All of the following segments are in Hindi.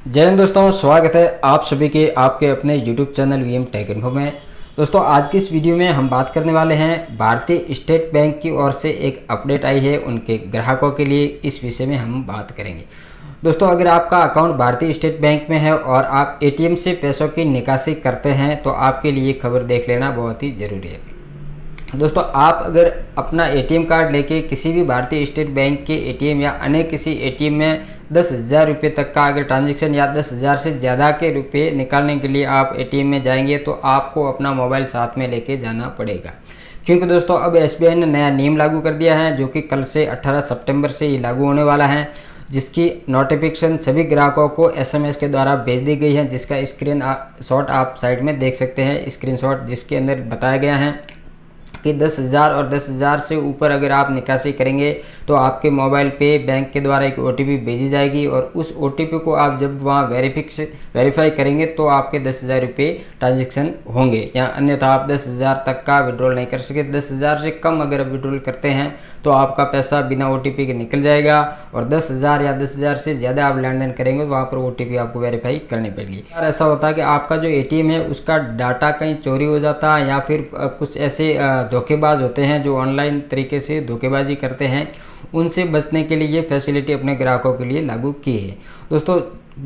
जय हिंद दोस्तों, स्वागत है आप सभी के आपके अपने YouTube channel VM tech info में। दोस्तों आज की इस वीडियो में हम बात करने वाले हैं भारतीय स्टेट बैंक की ओर से एक अपडेट आई है उनके ग्राहकों के लिए। इस विषय में हम बात करेंगे। दोस्तों अगर आपका अकाउंट भारतीय स्टेट बैंक में है और आप एटीएम से पैसों की निकासी करते हैं तो आपके लिए खबर देख लेना बहुत ही ज़रूरी है। दोस्तों आप अगर अपना एटीएम कार्ड लेके किसी भी भारतीय स्टेट बैंक के एटीएम या अन्य किसी एटीएम में 10,000 रुपये तक का अगर ट्रांजैक्शन या 10,000 से ज़्यादा के रुपये निकालने के लिए आप एटीएम में जाएंगे तो आपको अपना मोबाइल साथ में लेके जाना पड़ेगा, क्योंकि दोस्तों अब एसबीआई ने नया नियम लागू कर दिया है जो कि कल से 18 सितंबर से ये लागू होने वाला है, जिसकी नोटिफिकेशन सभी ग्राहकों को एसएमएस के द्वारा भेज दी गई है, जिसका स्क्रीन शॉट आप साइड में देख सकते हैं। स्क्रीनशॉट जिसके अंदर बताया गया है कि 10,000 और 10,000 से ऊपर अगर आप निकासी करेंगे तो आपके मोबाइल पे बैंक के द्वारा एक ओटीपी भेजी जाएगी और उस ओटीपी को आप जब वहाँ वेरीफाई करेंगे तो आपके 10,000 रुपये ट्रांजैक्शन होंगे, या अन्यथा आप 10,000 तक का विड्रॉल नहीं कर सके। 10,000 से कम अगर आप विड्रॉल करते हैं तो आपका पैसा बिना ओटीपी के निकल जाएगा, और 10,000 या 10,000 से ज़्यादा आप लेन देन करेंगे तो वहाँ पर ओटीपी आपको वेरीफाई करनी पड़ेगी। और ऐसा होता है कि आपका जो एटीएम है उसका डाटा कहीं चोरी हो जाता है, या फिर कुछ ऐसे धोखेबाज होते हैं जो ऑनलाइन तरीके से धोखेबाजी करते हैं, उनसे बचने के लिए ये फैसिलिटी अपने ग्राहकों के लिए लागू की है। दोस्तों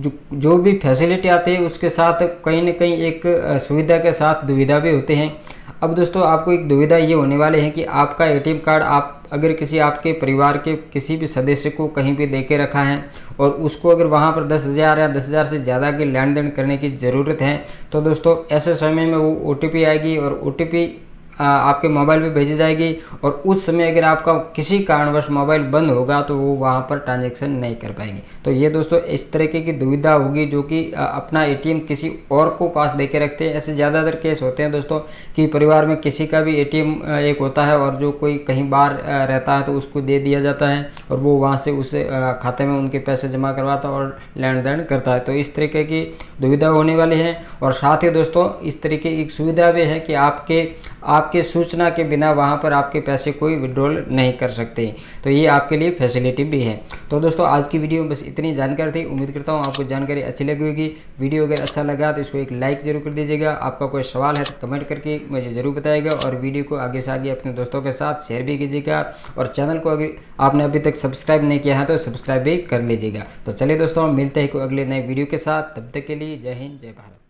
जो भी फैसिलिटी आती है उसके साथ कहीं ना कहीं एक सुविधा के साथ दुविधा भी होते हैं। अब दोस्तों आपको एक दुविधा ये होने वाले हैं कि आपका एटीएम कार्ड आप अगर किसी आपके परिवार के किसी भी सदस्य को कहीं भी दे के रखा है और उसको अगर वहाँ पर 10,000 या 10,000 से ज़्यादा की लेन देन करने की ज़रूरत है तो दोस्तों ऐसे समय में वो ओटीपी आएगी और ओटीपी आपके मोबाइल पे भेजी जाएगी, और उस समय अगर आपका किसी कारणवश मोबाइल बंद होगा तो वो वहाँ पर ट्रांजैक्शन नहीं कर पाएंगे। तो ये दोस्तों इस तरीके की दुविधा होगी जो कि अपना एटीएम किसी और को पास दे के रखते हैं। ऐसे ज़्यादातर केस होते हैं दोस्तों कि परिवार में किसी का भी एटीएम एक होता है और जो कोई कहीं बाहर रहता है तो उसको दे दिया जाता है और वो वहाँ से उस खाते में उनके पैसे जमा करवाता है और लेन देन करता है। तो इस तरीके की दुविधा होने वाली है, और साथ ही दोस्तों इस तरीके की एक सुविधा भी है कि आपके सूचना के बिना वहाँ पर आपके पैसे कोई विड्रॉल नहीं कर सकते। तो ये आपके लिए फैसिलिटी भी है। तो दोस्तों आज की वीडियो में बस इतनी जानकारी थी। उम्मीद करता हूँ आपको जानकारी अच्छी लगी होगी। वीडियो अगर अच्छा लगा तो इसको एक लाइक जरूर कर दीजिएगा। आपका कोई सवाल है तो कमेंट करके मुझे ज़रूर बताइएगा, और वीडियो को आगे से आगे अपने दोस्तों के साथ शेयर भी कीजिएगा, और चैनल को अगर आपने अभी तक सब्सक्राइब नहीं किया है तो सब्सक्राइब भी कर लीजिएगा। तो चलिए दोस्तों मिलते हैं कोई अगले नए वीडियो के साथ, तब तक के लिए जय हिंद जय भारत।